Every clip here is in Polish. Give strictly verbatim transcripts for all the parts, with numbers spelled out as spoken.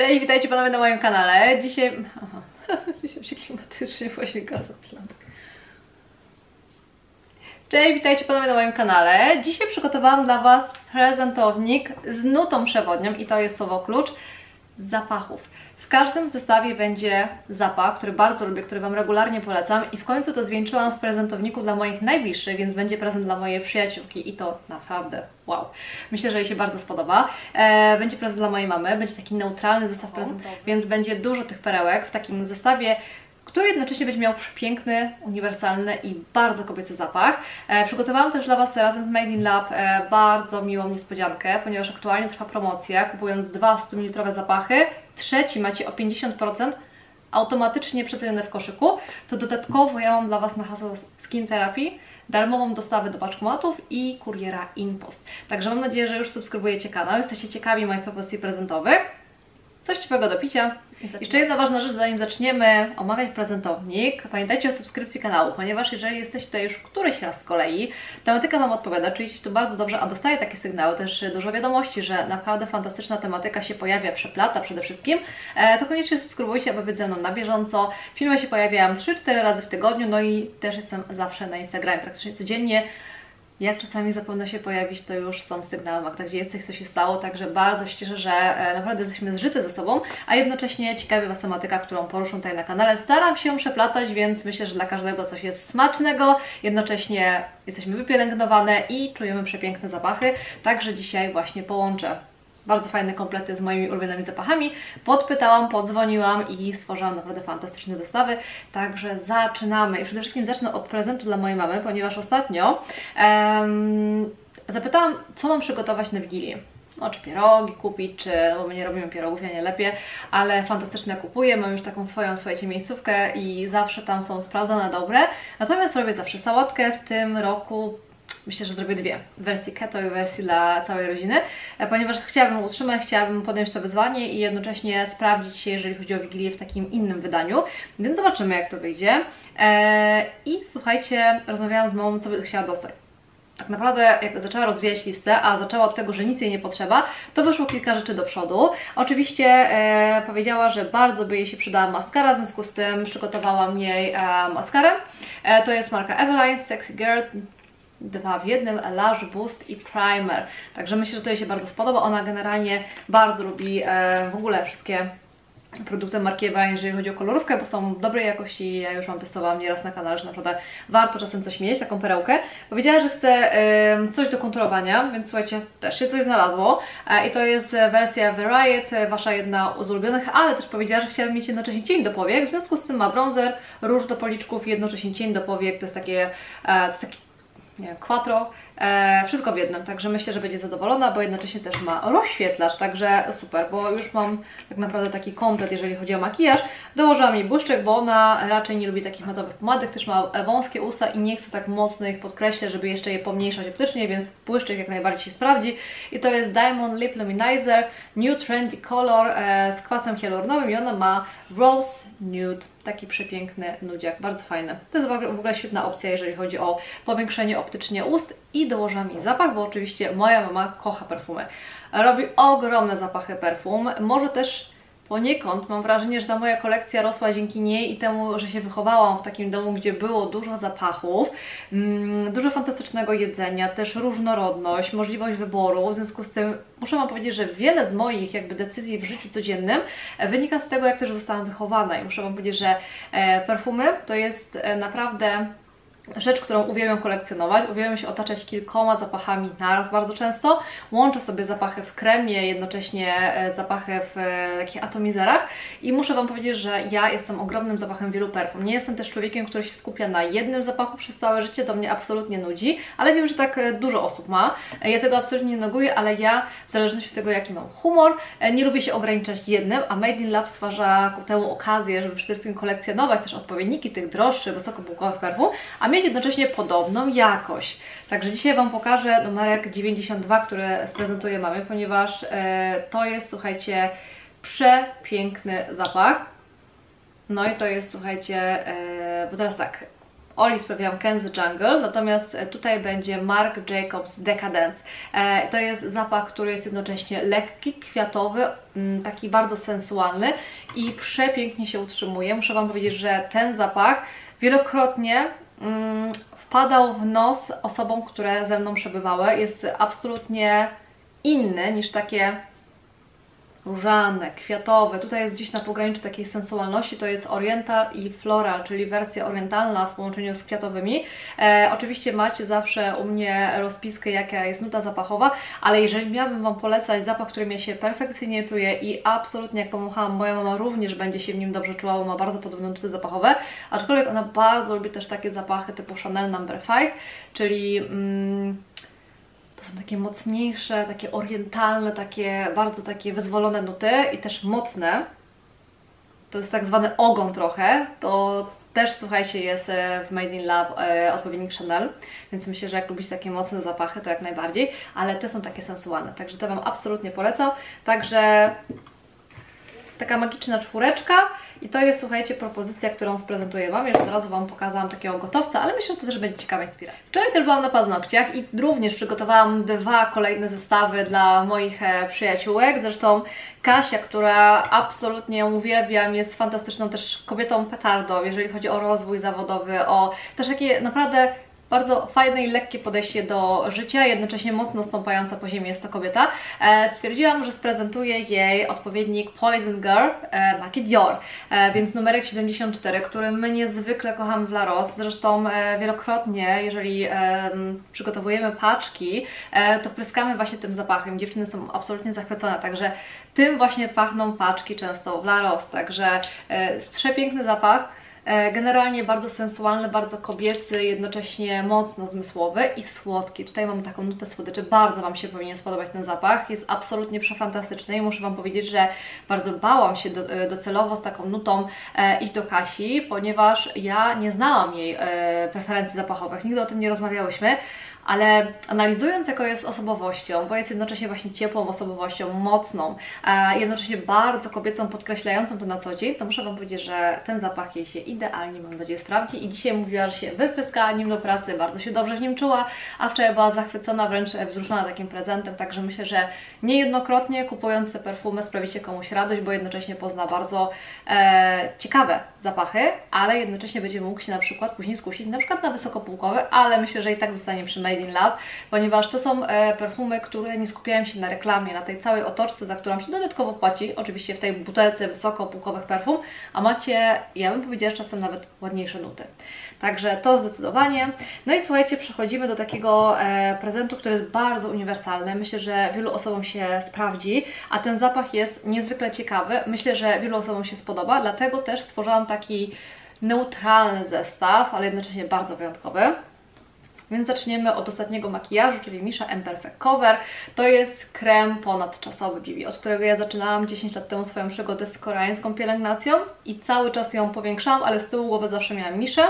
Cześć, witajcie panowie na moim kanale. Dzisiaj... Aha, dzisiaj się klimatycznie właśnie gaz Atlantyk. Cześć, witajcie panowie na moim kanale. Dzisiaj przygotowałam dla was prezentownik z nutą przewodnią i to jest słowo klucz z zapachów. W każdym zestawie będzie zapach, który bardzo lubię, który wam regularnie polecam i w końcu to zwieńczyłam w prezentowniku dla moich najbliższych, więc będzie prezent dla mojej przyjaciółki i to naprawdę wow. Myślę, że jej się bardzo spodoba. E, będzie prezent dla mojej mamy, będzie taki neutralny zestaw prezentowy, więc będzie dużo tych perełek w takim zestawie, który jednocześnie będzie miał piękny, uniwersalny i bardzo kobiecy zapach. E, przygotowałam też dla was razem z Made in Lab e, bardzo miłą niespodziankę, ponieważ aktualnie trwa promocja. Kupując dwa sto mililitrowe zapachy, trzeci macie o pięćdziesiąt procent automatycznie przecenione w koszyku, to dodatkowo ja mam dla was na hasło Skin Therapy darmową dostawę do paczkomatów i kuriera InPost. Także mam nadzieję, że już subskrybujecie kanał, jesteście ciekawi moich propozycji prezentowych. Coś ciepłego do picia. Jeszcze jedna ważna rzecz, zanim zaczniemy omawiać prezentownik. Pamiętajcie o subskrypcji kanału, ponieważ jeżeli jesteście tutaj już któryś raz z kolei, tematyka wam odpowiada, czujecie się tu bardzo dobrze, a dostaję takie sygnały, też dużo wiadomości, że naprawdę fantastyczna tematyka się pojawia, przeplata przede wszystkim, to koniecznie subskrybujcie, aby być ze mną na bieżąco. Filmy się pojawiają trzy cztery razy w tygodniu, no i też jestem zawsze na Instagramie, praktycznie codziennie. Jak czasami zapomnę się pojawić, to już są sygnały, Magda, gdzie jesteś, co się stało, także bardzo się cieszę, że naprawdę jesteśmy zżyte ze sobą, a jednocześnie ciekawi was tematyka, którą poruszę tutaj na kanale. Staram się przeplatać, więc myślę, że dla każdego coś jest smacznego, jednocześnie jesteśmy wypielęgnowane i czujemy przepiękne zapachy, także dzisiaj właśnie połączę bardzo fajne komplety z moimi ulubionymi zapachami. Podpytałam, podzwoniłam i stworzyłam naprawdę fantastyczne zestawy. Także zaczynamy. I przede wszystkim zacznę od prezentu dla mojej mamy, ponieważ ostatnio um, zapytałam, co mam przygotować na Wigilię. No, czy pierogi kupić, czy, bo my nie robimy pierogów, ja nie lepiej, ale fantastyczne kupuję, mam już taką swoją, słuchajcie, miejscówkę i zawsze tam są sprawdzone dobre. Natomiast robię zawsze sałatkę, w tym roku myślę, że zrobię dwie, w wersji keto i wersji dla całej rodziny, ponieważ chciałabym utrzymać, chciałabym podjąć to wyzwanie i jednocześnie sprawdzić się, jeżeli chodzi o Wigilię, w takim innym wydaniu, więc zobaczymy, jak to wyjdzie. Eee, I słuchajcie, rozmawiałam z mamą, co by chciała dostać. Tak naprawdę jak zaczęła rozwijać listę, a zaczęła od tego, że nic jej nie potrzeba, to wyszło kilka rzeczy do przodu. Oczywiście e, powiedziała, że bardzo by jej się przydała maskara, w związku z tym przygotowałam jej e, maskarę. E, to jest marka Eveline Sexy Girl, dwa w jednym, Lash Boost i Primer. Także myślę, że to jej się bardzo spodoba. Ona generalnie bardzo lubi e, w ogóle wszystkie produkty marki Eveline, jeżeli chodzi o kolorówkę, bo są dobrej jakości. Ja już Wam testowałam nieraz na kanale, że naprawdę warto czasem coś mieć, taką perełkę. Powiedziała, że chce y, coś do kontrolowania, więc słuchajcie, też się coś znalazło. E, I to jest wersja Variety, Wasza jedna z ulubionych, ale też powiedziała, że chciałaby mieć jednocześnie cień do powiek, w związku z tym ma bronzer, róż do policzków i jednocześnie cień do powiek. To jest takie, e, to jest taki nie wiem, quattro, e, wszystko w jednym, także myślę, że będzie zadowolona, bo jednocześnie też ma rozświetlacz, także super, bo już mam tak naprawdę taki komplet, jeżeli chodzi o makijaż. Dołożyłam jej błyszczek, bo ona raczej nie lubi takich matowych pomadek, też ma wąskie usta i nie chce tak mocno ich podkreślać, żeby jeszcze je pomniejszać optycznie, więc błyszczek jak najbardziej się sprawdzi. I to jest Diamond Lip Luminizer New Trendy Color e, z kwasem hialuronowym i ona ma Rose Nude. Taki przepiękny nudziak, bardzo fajny. To jest w ogóle świetna opcja, jeżeli chodzi o powiększenie optycznie ust. I dołożyłam jej zapach, bo oczywiście moja mama kocha perfumy. Robi ogromne zapachy perfum. Może też poniekąd mam wrażenie, że ta moja kolekcja rosła dzięki niej i temu, że się wychowałam w takim domu, gdzie było dużo zapachów, mm, dużo fantastycznego jedzenia, też różnorodność, możliwość wyboru. W związku z tym muszę Wam powiedzieć, że wiele z moich jakby decyzji w życiu codziennym wynika z tego, jak też zostałam wychowana. I muszę Wam powiedzieć, że e, perfumy to jest e, naprawdę rzecz, którą uwielbiam kolekcjonować. Uwielbiam się otaczać kilkoma zapachami naraz bardzo często. Łączę sobie zapachy w kremie, jednocześnie zapachy w takich atomizerach i muszę Wam powiedzieć, że ja jestem ogromnym zapachem wielu perfum. Nie jestem też człowiekiem, który się skupia na jednym zapachu przez całe życie, to mnie absolutnie nudzi, ale wiem, że tak dużo osób ma. Ja tego absolutnie nie neguję, ale ja w zależności od tego, jaki mam humor, nie lubię się ograniczać jednym, a Made in Lab stwarza ku temu okazję, żeby przede wszystkim kolekcjonować też odpowiedniki tych droższych, wysokopółkowych perfum, a mieć jednocześnie podobną jakość. Także dzisiaj Wam pokażę numerek dziewięćdziesiąt dwa, który sprezentuję mamie, ponieważ e, to jest, słuchajcie, przepiękny zapach. No i to jest, słuchajcie, e, bo teraz tak, Oli sprawiałam Kenzie Jungle, natomiast tutaj będzie Marc Jacobs Decadence. To jest zapach, który jest jednocześnie lekki, kwiatowy, taki bardzo sensualny i przepięknie się utrzymuje. Muszę Wam powiedzieć, że ten zapach wielokrotnie mm, wpadał w nos osobom, które ze mną przebywały. Jest absolutnie inny niż takie różane, kwiatowe. Tutaj jest gdzieś na pograniczu takiej sensualności, to jest oriental i floral, czyli wersja orientalna w połączeniu z kwiatowymi. E, oczywiście macie zawsze u mnie rozpiskę, jaka jest nuta zapachowa, ale jeżeli miałabym Wam polecać zapach, którym ja się perfekcyjnie czuję i absolutnie, jak pomachałam, moja mama również będzie się w nim dobrze czuła, bo ma bardzo podobne nuty zapachowe, aczkolwiek ona bardzo lubi też takie zapachy typu Chanel Number pięć, czyli mm, to są takie mocniejsze, takie orientalne, takie bardzo takie wyzwolone nuty i też mocne. To jest tak zwany ogon trochę. To też, słuchajcie, jest w Made in Love e, odpowiednik Chanel, więc myślę, że jak lubicie takie mocne zapachy, to jak najbardziej, ale te są takie sensualne, także to Wam absolutnie polecam. Także taka magiczna czwóreczka i to jest, słuchajcie, propozycja, którą sprezentuję Wam. Już od razu Wam pokazałam takiego gotowca, ale myślę, że to też będzie ciekawa inspiracja. Wczoraj też byłam na paznokciach i również przygotowałam dwa kolejne zestawy dla moich e, przyjaciółek. Zresztą Kasia, która absolutnie ją uwielbiam, jest fantastyczną też kobietą petardą, jeżeli chodzi o rozwój zawodowy, o też takie naprawdę bardzo fajne i lekkie podejście do życia, jednocześnie mocno stąpająca po ziemi jest to kobieta. E, stwierdziłam, że sprezentuję jej odpowiednik Poison Girl e, marki Dior, e, więc numerek siedemdziesiąt cztery, który my niezwykle kochamy w La Rose. Zresztą e, wielokrotnie, jeżeli e, przygotowujemy paczki, e, to pryskamy właśnie tym zapachem. Dziewczyny są absolutnie zachwycone, także tym właśnie pachną paczki często w La Rose, także e, przepiękny zapach. Generalnie bardzo sensualny, bardzo kobiecy, jednocześnie mocno zmysłowy i słodki. Tutaj mamy taką nutę słodyczy, bardzo Wam się powinien spodobać ten zapach. Jest absolutnie przefantastyczny i muszę Wam powiedzieć, że bardzo bałam się do, docelowo z taką nutą e, iść do Kasi, ponieważ ja nie znałam jej e, preferencji zapachowych, nigdy o tym nie rozmawiałyśmy. Ale analizując, jaką jest osobowością, bo jest jednocześnie właśnie ciepłą osobowością, mocną, a jednocześnie bardzo kobiecą, podkreślającą to na co dzień, to muszę Wam powiedzieć, że ten zapach jej się idealnie, mam nadzieję, sprawdzi i dzisiaj mówiła, że się wypryskała nim do pracy, bardzo się dobrze w nim czuła, a wczoraj była zachwycona, wręcz wzruszona takim prezentem, także myślę, że niejednokrotnie kupując te perfumy sprawicie komuś radość, bo jednocześnie pozna bardzo e, ciekawe zapachy, ale jednocześnie będzie mógł się na przykład później skusić na przykład na wysokopółkowy, ale myślę, że i tak zostanie przy Made in Love, ponieważ to są e, perfumy, które nie skupiają się na reklamie, na tej całej otoczce, za którą się dodatkowo płaci, oczywiście w tej butelce wysokopółkowych perfum, a macie, ja bym powiedziała, czasem nawet ładniejsze nuty. Także to zdecydowanie. No i słuchajcie, przechodzimy do takiego e, prezentu, który jest bardzo uniwersalny. Myślę, że wielu osobom się sprawdzi, a ten zapach jest niezwykle ciekawy. Myślę, że wielu osobom się spodoba, dlatego też stworzyłam taki neutralny zestaw, ale jednocześnie bardzo wyjątkowy. Więc zaczniemy od ostatniego makijażu, czyli Misha Imperfect Cover. To jest krem ponadczasowy B B, od którego ja zaczynałam dziesięć lat temu swoją przygodę z koreańską pielęgnacją i cały czas ją powiększałam, ale z tyłu głowy zawsze miałam Miszę,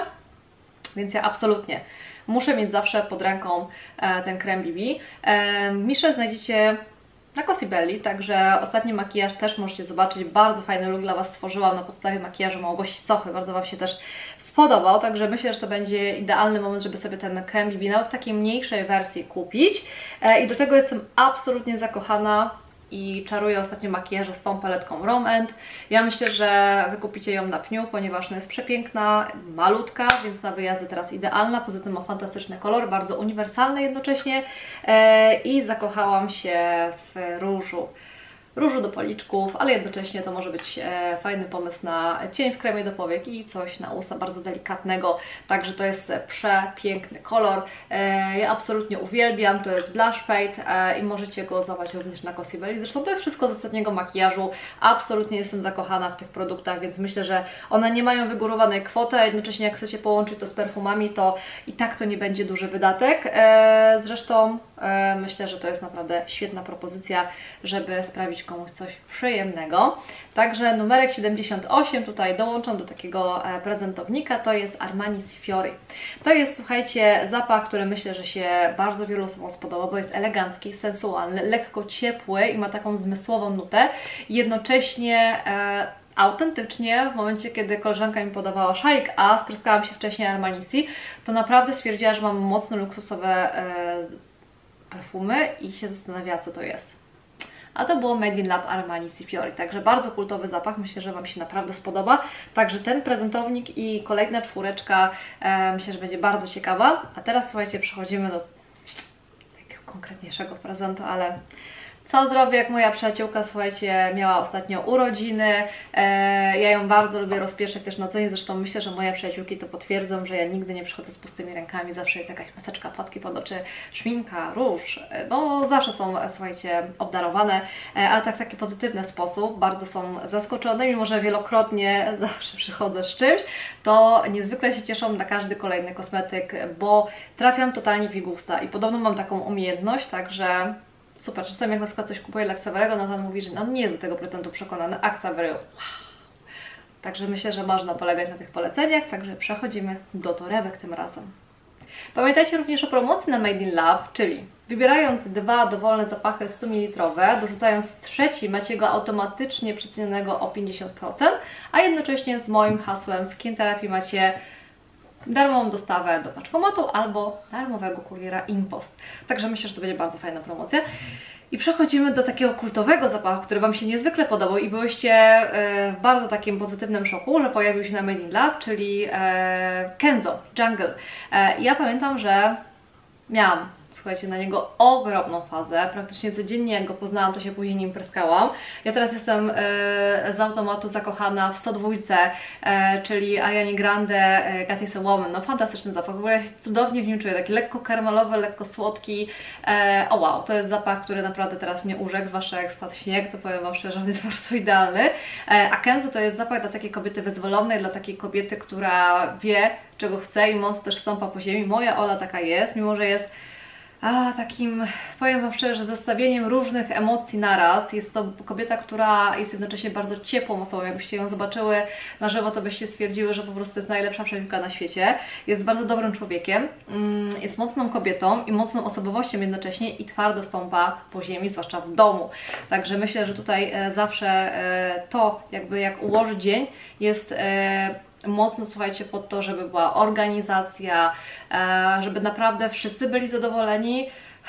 więc ja absolutnie muszę mieć zawsze pod ręką e, ten krem B B. E, Miszę znajdziecie na Cosibelli, także ostatni makijaż też możecie zobaczyć. Bardzo fajny look dla Was stworzyłam na podstawie makijażu Małgosi Sochy. Bardzo Wam się też spodobał, także myślę, że to będzie idealny moment, żeby sobie ten krem B B nawet w takiej mniejszej wersji kupić. I do tego jestem absolutnie zakochana i czaruję ostatnio makijaże z tą paletką Rom And. Ja myślę, że wykupicie ją na pniu, ponieważ ona jest przepiękna, malutka, więc na wyjazdy teraz idealna. Poza tym ma fantastyczny kolor, bardzo uniwersalny jednocześnie i zakochałam się w różu. Różu do policzków, ale jednocześnie to może być e, fajny pomysł na cień w kremie do powiek i coś na usta bardzo delikatnego, także to jest przepiękny kolor. E, ja absolutnie uwielbiam, to jest Blush Fade e, i możecie go zobaczyć również na Cosibelli. Zresztą to jest wszystko z ostatniego makijażu, absolutnie jestem zakochana w tych produktach, więc myślę, że one nie mają wygórowanej kwoty, a jednocześnie jak chcecie połączyć to z perfumami, to i tak to nie będzie duży wydatek. E, zresztą e, myślę, że to jest naprawdę świetna propozycja, żeby sprawić komuś coś przyjemnego. Także numerek siedemdziesiąt osiem tutaj dołączam do takiego prezentownika, to jest Armani Fiori. To jest, słuchajcie, zapach, który myślę, że się bardzo wielu osobom spodoba, bo jest elegancki, sensualny, lekko ciepły i ma taką zmysłową nutę. Jednocześnie e, autentycznie w momencie, kiedy koleżanka mi podawała szalik, a spryskałam się wcześniej Armanisi, to naprawdę stwierdziła, że mam mocno luksusowe e, perfumy i się zastanawiała, co to jest. A to było Made in Lab Armanisi Fiori, także bardzo kultowy zapach, myślę, że Wam się naprawdę spodoba. Także ten prezentownik i kolejna czwóreczka e, myślę, że będzie bardzo ciekawa. A teraz słuchajcie, przechodzimy do takiego konkretniejszego prezentu, ale co zrobię, jak moja przyjaciółka, słuchajcie, miała ostatnio urodziny, e, ja ją bardzo lubię rozpieszczać też na co dzień, zresztą myślę, że moje przyjaciółki to potwierdzą, że ja nigdy nie przychodzę z pustymi rękami, zawsze jest jakaś maseczka, płatki pod oczy, szminka, róż, e, no zawsze są, słuchajcie, obdarowane, e, ale tak w taki pozytywny sposób, bardzo są zaskoczone, mimo że wielokrotnie zawsze przychodzę z czymś, to niezwykle się cieszą na każdy kolejny kosmetyk, bo trafiam totalnie w ich gusta i podobno mam taką umiejętność, także super, czasem jak na przykład coś kupuję dla Xaverego, no to on mówi, że no nie jest do tego prezentu przekonany, a Xavery, wow. Także myślę, że można polegać na tych poleceniach, także przechodzimy do torebek tym razem. Pamiętajcie również o promocji na Made in Lab, czyli wybierając dwa dowolne zapachy sto mililitrowe, dorzucając trzeci macie go automatycznie przecenionego o pięćdziesiąt procent, a jednocześnie z moim hasłem Skin Therapy macie darmową dostawę do paczkomatu albo darmowego kuriera Impost. Także myślę, że to będzie bardzo fajna promocja. I przechodzimy do takiego kultowego zapachu, który Wam się niezwykle podobał i byłyście w bardzo takim pozytywnym szoku, że pojawił się na Made in Lab, czyli Kenzo Jungle. Ja pamiętam, że miałam, słuchajcie, na niego ogromną fazę, praktycznie codziennie jak go poznałam, to się później nim pryskałam. Ja teraz jestem e, z automatu zakochana w sto dwa, e, czyli Ariana Grande e, God is a Woman. No fantastyczny zapach, w ogóle ja się cudownie w nim czuję, taki lekko karmelowy, lekko słodki. E, o wow, to jest zapach, który naprawdę teraz mnie urzekł, zwłaszcza jak spadł śnieg, to powiem Wam szczerze, że on jest po prostu idealny. E, a Kenzo to jest zapach dla takiej kobiety wyzwolonej, dla takiej kobiety, która wie, czego chce i mocno też stąpa po ziemi. Moja Ola taka jest, mimo że jest A takim, powiem Wam szczerze, zestawieniem różnych emocji naraz. Jest to kobieta, która jest jednocześnie bardzo ciepłą osobą. Jakbyście ją zobaczyły na żywo, to byście stwierdziły, że po prostu jest najlepsza przyjaciółka na świecie. Jest bardzo dobrym człowiekiem, jest mocną kobietą i mocną osobowością jednocześnie i twardo stąpa po ziemi, zwłaszcza w domu. Także myślę, że tutaj zawsze to, jakby jak ułożyć dzień, jest mocno, słuchajcie, pod to, żeby była organizacja, żeby naprawdę wszyscy byli zadowoleni,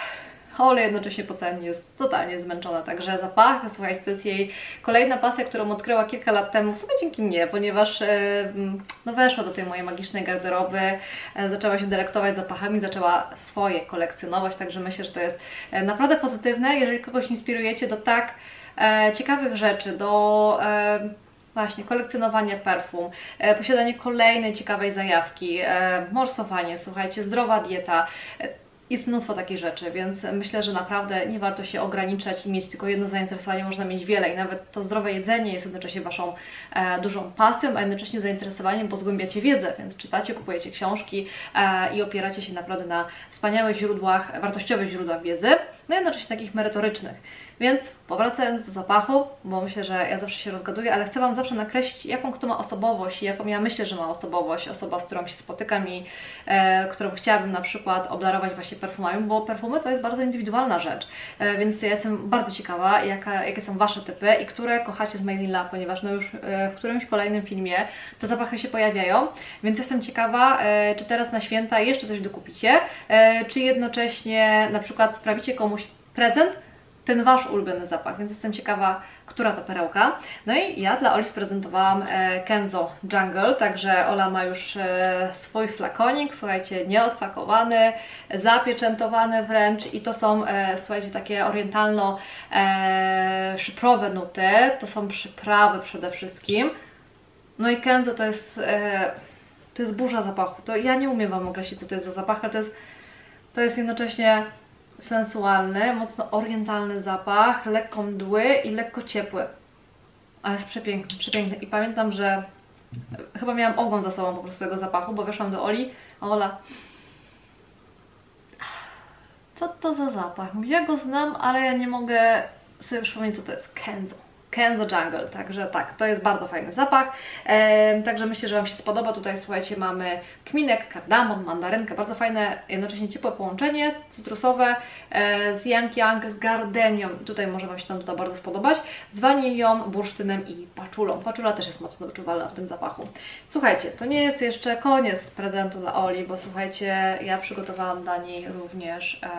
ale jednocześnie po całym jest totalnie zmęczona. Także zapach, słuchajcie, to jest jej kolejna pasja, którą odkryła kilka lat temu, w sumie dzięki mnie, ponieważ no, weszła do tej mojej magicznej garderoby, zaczęła się delektować zapachami, zaczęła swoje kolekcjonować, także myślę, że to jest naprawdę pozytywne, jeżeli kogoś inspirujecie do tak ciekawych rzeczy, do właśnie kolekcjonowanie perfum, e, posiadanie kolejnej ciekawej zajawki, e, morsowanie, słuchajcie, zdrowa dieta. E, jest mnóstwo takich rzeczy, więc myślę, że naprawdę nie warto się ograniczać i mieć tylko jedno zainteresowanie, można mieć wiele i nawet to zdrowe jedzenie jest jednocześnie Waszą e, dużą pasją, a jednocześnie zainteresowaniem, bo zgłębiacie wiedzę, więc czytacie, kupujecie książki e, i opieracie się naprawdę na wspaniałych źródłach, wartościowych źródłach wiedzy, no i jednocześnie takich merytorycznych. Więc powracając do zapachu, bo myślę, że ja zawsze się rozgaduję, ale chcę Wam zawsze nakreślić, jaką kto ma osobowość i jaką ja myślę, że ma osobowość, osoba, z którą się spotykam i e, którą chciałabym na przykład obdarować właśnie perfumami, bo perfumy to jest bardzo indywidualna rzecz, e, więc ja jestem bardzo ciekawa, jaka, jakie są Wasze typy i które kochacie z Made in Lab, ponieważ no już e, w którymś kolejnym filmie te zapachy się pojawiają, więc jestem ciekawa, e, czy teraz na święta jeszcze coś dokupicie, e, czy jednocześnie na przykład sprawicie komuś prezent, ten Wasz ulubiony zapach, więc jestem ciekawa, która to perełka. No i ja dla Oli sprezentowałam e, Kenzo Jungle, także Ola ma już e, swój flakonik, słuchajcie, nieodflakowany, zapieczętowany wręcz i to są, e, słuchajcie, takie orientalno-szyprowe e, nuty, to są przyprawy przede wszystkim. No i Kenzo to jest, e, to jest burza zapachu, to ja nie umiem Wam określić, co to jest za zapach, ale to jest, to jest jednocześnie sensualny, mocno orientalny zapach, lekko mdły i lekko ciepły. Ale jest przepiękny, przepiękny. I pamiętam, że chyba miałam ogon za sobą po prostu tego zapachu, bo weszłam do Oli, a Ola... Co to za zapach? Ja go znam, ale ja nie mogę sobie przypomnieć, co to jest. Kenzo. Kenzo Jungle, także tak, to jest bardzo fajny zapach, e, także myślę, że Wam się spodoba. Tutaj słuchajcie, mamy kminek, kardamon, mandarynkę, bardzo fajne, jednocześnie ciepłe połączenie cytrusowe e, z Yang Yang, z gardenią, tutaj może Wam się tam to bardzo spodobać, z wanilią, bursztynem i paczulą. Paczula też jest mocno wyczuwalna w tym zapachu. Słuchajcie, to nie jest jeszcze koniec prezentu dla Oli, bo słuchajcie, ja przygotowałam dla niej również e,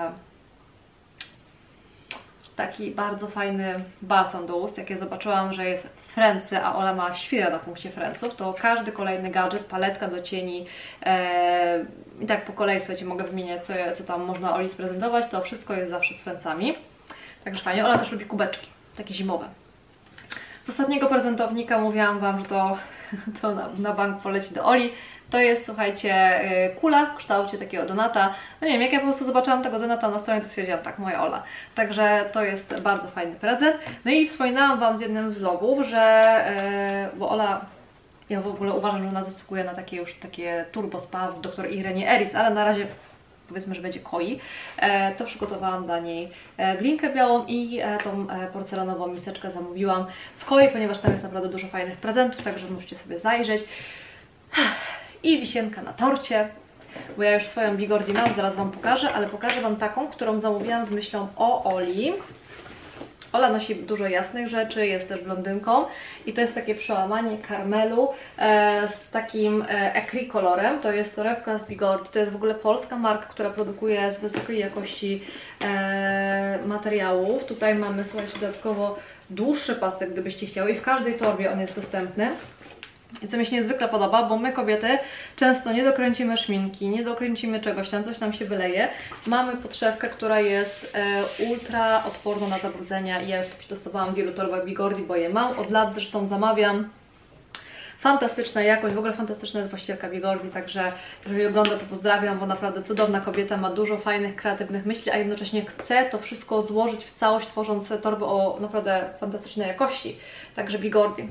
taki bardzo fajny balsam do ust. Jak ja zobaczyłam, że jest Frenzy, a Ola ma świrę na punkcie Franców, to każdy kolejny gadżet, paletka do cieni e, i tak po kolei, słuchajcie, mogę wymieniać, co, co tam można Oli sprezentować, to wszystko jest zawsze z Francami. Także fajnie. Ola też lubi kubeczki, takie zimowe. Z ostatniego prezentownika mówiłam Wam, że to, to na, na bank poleci do Oli. To jest, słuchajcie, kula w kształcie takiego donata. No nie wiem, jak ja po prostu zobaczyłam tego donata na stronie, to stwierdziłam, tak, moja Ola. Także to jest bardzo fajny prezent. No i wspominałam Wam z jednym z vlogów, że, yy, bo Ola, ja w ogóle uważam, że ona zasługuje na takie już takie turbo spa w doktor Irenie Eris, ale na razie powiedzmy, że będzie koi, e, to przygotowałam dla niej e, glinkę białą i e, tą e, porcelanową miseczkę zamówiłam w koi, ponieważ tam jest naprawdę dużo fajnych prezentów, także musicie sobie zajrzeć. I wisienka na torcie, bo ja już swoją Bigordi mam, zaraz Wam pokażę, ale pokażę Wam taką, którą zamówiłam z myślą o Oli. Ola nosi dużo jasnych rzeczy, jest też blondynką i to jest takie przełamanie karmelu e, z takim e, ecri kolorem. To jest torebka z Bigordi, to jest w ogóle polska marka, która produkuje z wysokiej jakości e, materiałów. Tutaj mamy, słuchajcie, dodatkowo dłuższy pasek, gdybyście chciały, i w każdej torbie on jest dostępny. I co mi się niezwykle podoba, bo my kobiety często nie dokręcimy szminki, nie dokręcimy czegoś tam, coś nam się wyleje. Mamy podszewkę, która jest e, ultra odporna na zabrudzenia i ja już to przetestowałam w wielu torbach Bigordi, bo je mam. Od lat zresztą zamawiam. Fantastyczna jakość, w ogóle fantastyczna jest właścicielka Bigordi, także jeżeli ogląda, to pozdrawiam, bo naprawdę cudowna kobieta, ma dużo fajnych, kreatywnych myśli, a jednocześnie chce to wszystko złożyć w całość, tworząc torby o naprawdę fantastycznej jakości. Także Bigordi.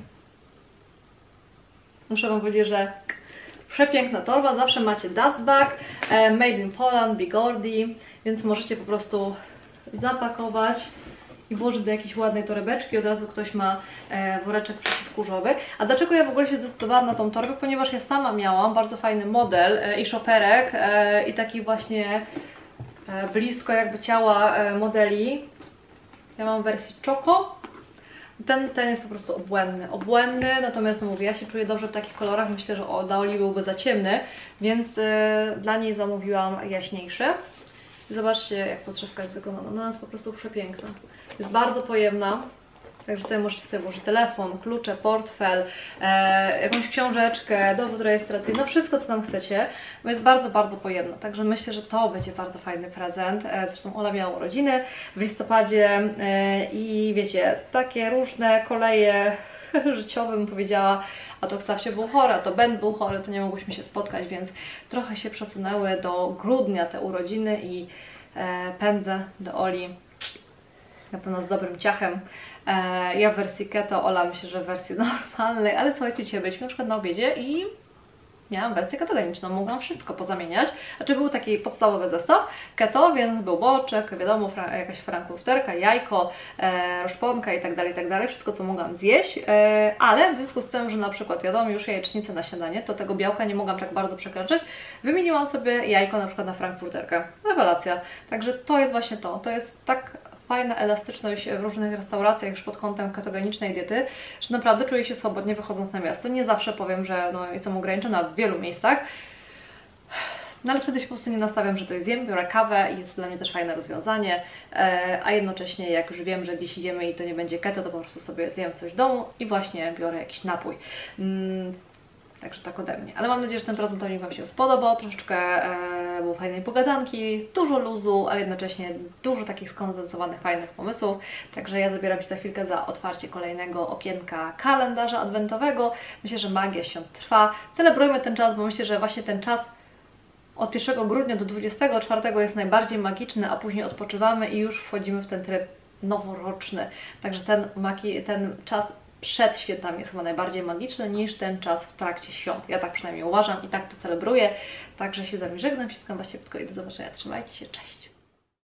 Muszę Wam powiedzieć, że przepiękna torba, zawsze macie dustbag, e, made in Poland, Bigordi, więc możecie po prostu zapakować i włożyć do jakiejś ładnej torebeczki, od razu ktoś ma e, woreczek przeciwkurzowy. A dlaczego ja w ogóle się zdecydowałam na tą torbę? Ponieważ ja sama miałam bardzo fajny model e, i szoperek e, i taki właśnie e, blisko jakby ciała e, modeli. Ja mam w wersji Choco. Ten, ten jest po prostu obłędny, obłędny, natomiast no mówię, ja się czuję dobrze w takich kolorach, myślę, że o, dla Oli byłby za ciemny, więc yy, dla niej zamówiłam jaśniejszy. Zobaczcie, jak podszewka jest wykonana, ona jest po prostu przepiękna, jest bardzo pojemna. Także tutaj możecie sobie włożyć telefon, klucze, portfel, e, jakąś książeczkę, dowód rejestracyjny, no wszystko co tam chcecie, bo jest bardzo, bardzo pojemna. Także myślę, że to będzie bardzo fajny prezent. E, zresztą Ola miała urodziny w listopadzie e, i wiecie, takie różne koleje życiowe bym powiedziała, a to Ksawsie był chory, a to Ben był chory, to nie mogłyśmy się spotkać, więc trochę się przesunęły do grudnia te urodziny i e, pędzę do Oli na pewno z dobrym ciachem. E, ja w wersji keto, Ola myślę, że w wersji normalnej, ale słuchajcie, dzisiaj byliśmy na przykład na obiedzie i miałam wersję ketogeniczną, mogłam wszystko pozamieniać. Znaczy był taki podstawowy zestaw keto, więc był boczek, wiadomo, fra jakaś frankfurterka, jajko, e, roszponka i tak dalej, i tak dalej, wszystko co mogłam zjeść, e, ale w związku z tym, że na przykład jadłam już jajecznicę na śniadanie, to tego białka nie mogłam tak bardzo przekraczać, wymieniłam sobie jajko na przykład na frankfurterkę. Rewelacja. Także to jest właśnie to, to jest tak fajna elastyczność w różnych restauracjach już pod kątem ketogenicznej diety, że naprawdę czuję się swobodnie wychodząc na miasto. Nie zawsze powiem, że no, jestem ograniczona w wielu miejscach, no ale wtedy się po prostu nie nastawiam, że coś zjem, biorę kawę i jest to dla mnie też fajne rozwiązanie, a jednocześnie jak już wiem, że gdzieś idziemy i to nie będzie keto, to po prostu sobie zjem coś w domu i właśnie biorę jakiś napój. Mm. Także tak ode mnie. Ale mam nadzieję, że ten prezentownik Wam się spodobał. Troszeczkę e, było fajnej pogadanki, dużo luzu, ale jednocześnie dużo takich skondensowanych, fajnych pomysłów. Także ja zabieram się za chwilkę za otwarcie kolejnego okienka kalendarza adwentowego. Myślę, że magia świąt trwa. Celebrujmy ten czas, bo myślę, że właśnie ten czas od pierwszego grudnia do dwudziestego czwartego jest najbardziej magiczny, a później odpoczywamy i już wchodzimy w ten tryb noworoczny. Także ten, magi ten czas przed świętami jest chyba najbardziej magiczny niż ten czas w trakcie świąt. Ja tak przynajmniej uważam i tak to celebruję. Także się z Wami żegnam, ściskam Was ciepło i do zobaczenia. Trzymajcie się, cześć!